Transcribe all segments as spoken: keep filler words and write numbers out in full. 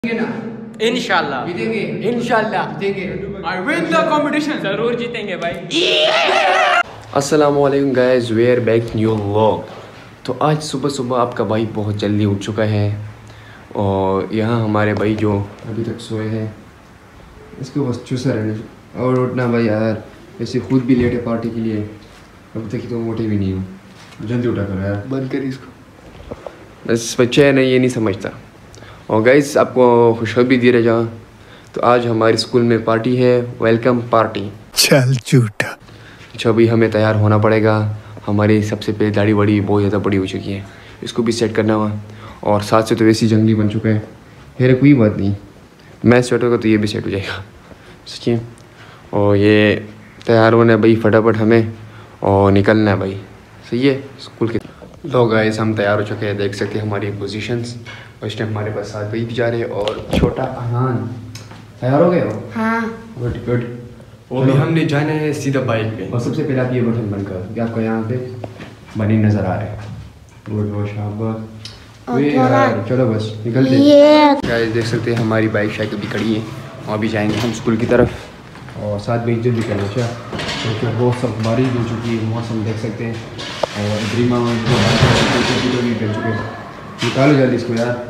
इंशाल्लाह जीतेंगे, इंशाल्लाह जीतेंगे। I win the competition। जरूर जीतेंगे भाई। अस्सलामु अलैकुम guys, we are back new vlog. तो आज सुबह सुबह आपका भाई बहुत जल्दी उठ चुका है और यहाँ हमारे भाई जो अभी तक सोए हैं इसको बस चूसा रहने और उठना भाई यार। वैसे खुद भी लेट है पार्टी के लिए, अभी तक तो मोटे भी नहीं हूँ। जल्दी उठा करो यार, बंद कर इसको। बस बच्चा है ना, ये नहीं समझता। और गाइस आपको खुशखबरी दी रहे जहाँ, तो आज हमारे स्कूल में पार्टी है, वेलकम पार्टी। चल झूठा। अच्छा अभी हमें तैयार होना पड़ेगा। हमारी सबसे पहले दाढ़ी बड़ी बहुत ज़्यादा बड़ी हो चुकी है, इसको भी सेट करना हुआ। और साथ से तो वैसे ही जंगली बन चुका है। खैर कोई बात नहीं, मैं सेट होगा तो ये भी सेट हो जाएगा, सच्ची। और ये तैयार होना है भाई फटाफट हमें और निकलना है भाई, सही है स्कूल के। लोग गाइस हम तैयार हो चुके हैं, देख सकते हैं हमारी पोजीशंस। और इस टाइम हमारे पास साथ भाई भी जा रहे हैं और छोटा अहान। तैयार हो गए हो? हाँ। Good good. और भी हमने जाना है सीधा बाइक पे। और सबसे पहले आप ये बटन बंद करो कि आपको यहाँ पे बनी नज़र आ रहा है। गुड बहुत शाबाश। वे यार चलो बस निकलते हैं। गाइस देख सकते हैं हमारी बाइक शायद अभी खड़ी है और अभी जाएंगे हम स्कूल की तरफ। और साथ में जल्दी करना अच्छा, क्योंकि बहुत सब बारिश हो चुकी है, मौसम देख सकते हैं। और ड्रीमा भी कर चुके हैं। निकालो जल्दी इसको यार।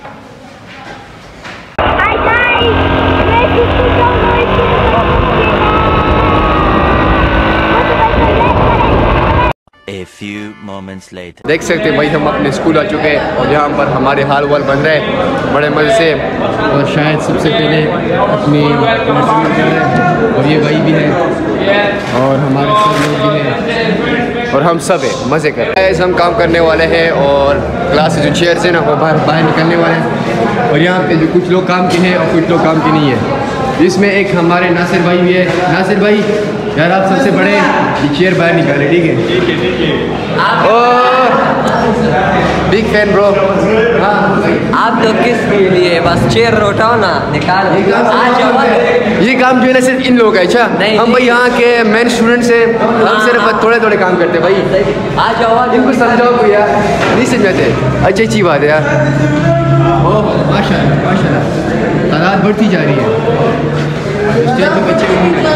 A few moments later. देख सकते हैं भाई हम अपने स्कूल आ चुके हैं और यहाँ पर हमारे हाल वाल बन रहे हैं बड़े मज़े से। और शायद सबसे पहले अपनी और ये भाई भी है और हमारे सब लोग भी हैं और हम सब है मज़े कर रहे हैं। हम काम करने वाले हैं और क्लास जो चेयर से ना वो बाहर बाहर निकलने वाले हैं। और यहाँ पे जो कुछ लोग काम के हैं और कुछ लोग काम के नहीं है। इसमें एक हमारे नासिर भाई भी है। नासिर भाई यार आप सबसे बड़े, ये चेयर बाहर निकाले, ठीक है? ठीक है ठीक है। Oh big fan bro. हाँ आप तो किस लिए बस चेयर उठाओ ना, निकालो। ये काम, ये काम जो है ना सिर्फ इन लोग का है। अच्छा हम भाई यहाँ के मेन स्टूडेंट्स हैं, हम सिर्फ थोड़े थोड़े काम करते हैं भाई। आ जाओ, इनको समझाओ कोई यार, नहीं समझाते। अच्छी अच्छी बात है यार। ओह माशाल्लाह माशाल्लाह, तादाद बढ़ती जा रही है। स्टेज पे बच्चे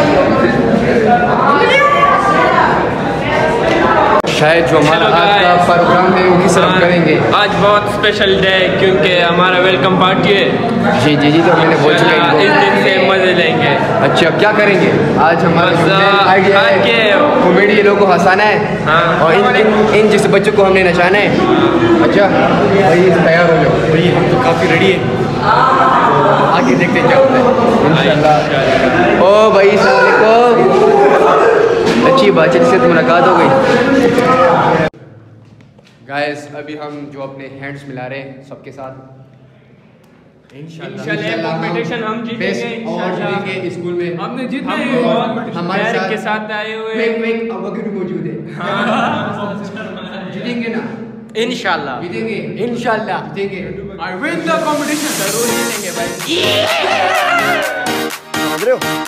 शायद जो हमारा आज का प्रोग्राम है वो किस तरह करेंगे। आज बहुत स्पेशल डे है क्योंकि हमारा वेलकम पार्टी है। जी जी जी तो मैंने बोल चुका है इस दिन से मजे लेंगे। अच्छा क्या करेंगे आज? हमारा आइडिया है कॉमेडी ये लोगों को हंसाना है। हाँ। और इन इन, इन जैसे बच्चों को हमने नचाना है। अच्छा भाई तैयार हो जाओ भाई, हम तो काफ़ी रेडी है। आगे देखते क्या होता है इंशाल्लाह। ओ भाई अस्सलाम वालेकुम, अच्छी बातचीत से तो मुलाकात हो गई। गाइस अभी हम जो अपने हैंड्स मिला रहे हैं सबके साथ इंशाल्लाह कंपटीशन हम जीतेंगे इंशाल्लाह। स्कूल में हमने जीतना है और हमारे साथ के साथ आए हुए वेक वेक अवगुरु मौजूद है। जीतेंगे ना? इंशाल्लाह जीतेंगे, इंशाल्लाह जीतेंगे। I win the competition। जरूर जीतेंगे भाई। समझ रहे हो?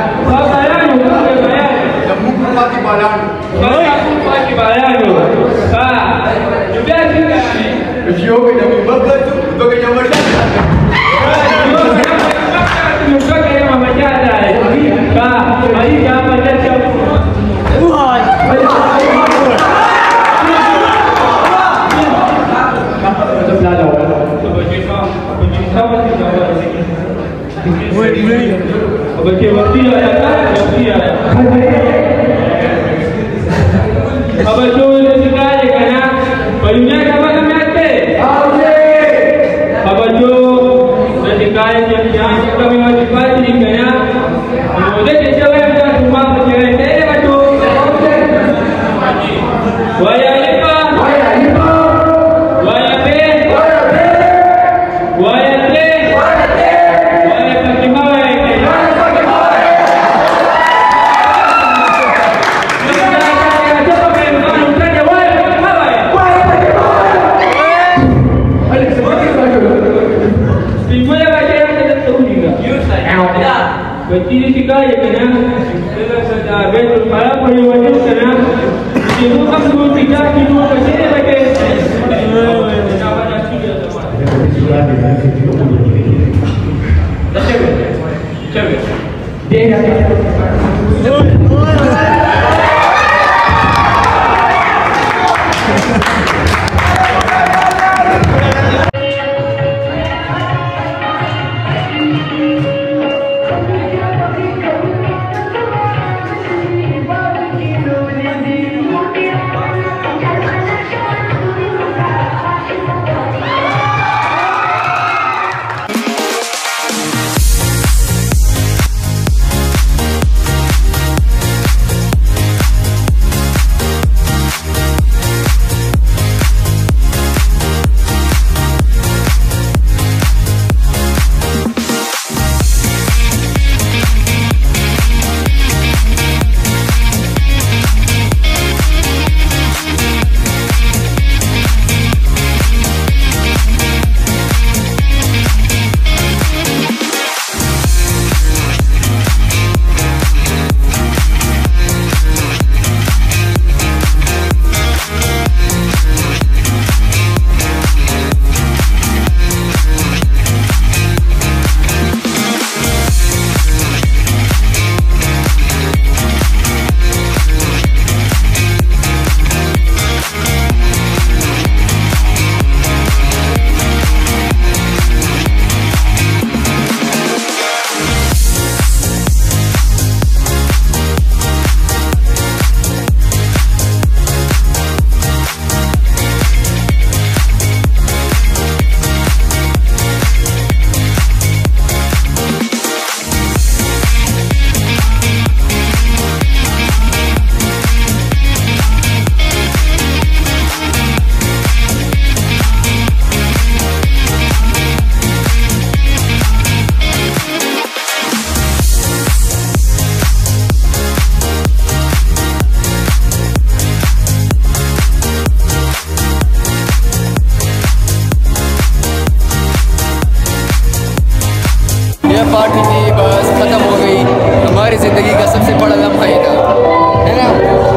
पार्टी थी बस ख़त्म हो गई। हमारी ज़िंदगी का सबसे बड़ा लम्हा ही था, है ना।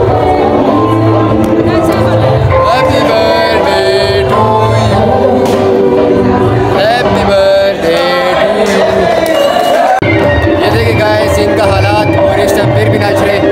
Happy birthday to you, happy birthday to you. ये देखिए गाइस इनका हालात, और इस टाइम फिर भी नाच रहे।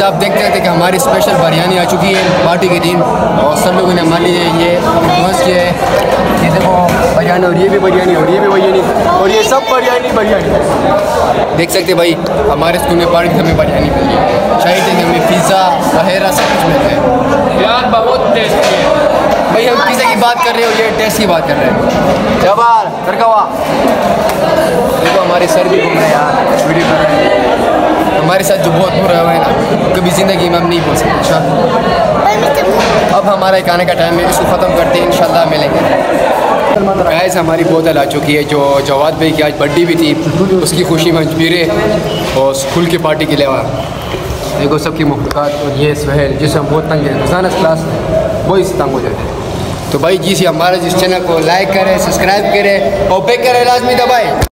आप देखते हैं कि हमारी स्पेशल बिरयानी आ चुकी है पार्टी के दिन, और सब लोगों ने हमारे लिए ये मस्त किया है। ये देखो बिरयानी, और ये भी बिरयानी, और ये भी बिरयानी, और ये सब बिरयानी बिरयानी देख सकते भाई। हमारे स्कूल में पार्टी हमें बिरयानी मिल रही है, शायद हमें पिज़्ज़ा वगैरह सब कुछ मिलता है यार, बहुत टेस्टी है भाई। हम पिज़्ज़ा की बात कर रहे हो, ये टेस्ट की बात कर रहे हैं। जबार करकवा देखो, हमारे सर भी घूम रहे हैं यार, वीडियो कर रहे हैं। हमारे साथ जो बहुत बुरा हुआ है ना, कभी ज़िंदगी में हम नहीं बोल सकते इंशाल्लाह। अब हमारा खाने का टाइम है, इसको ख़त्म करते हैं, इंशाल्लाह मिलेंगे। गाइस हमारी बोतल आ चुकी है, जो जवाद भाई की आज बर्थडे भी थी, उसकी खुशी में पी रहे और स्कूल की पार्टी के लिए आवा। देखो सबकी मुख्तार, और ये सुहेल जिससे हम बहुत तंग हैं, रोज़ाना क्लास वही से तंग हो जाते हैं। तो भाई जी से हमारे जिस चैनल को लाइक करें, सब्सक्राइब करें और पे करें लाजमी दबाएँ।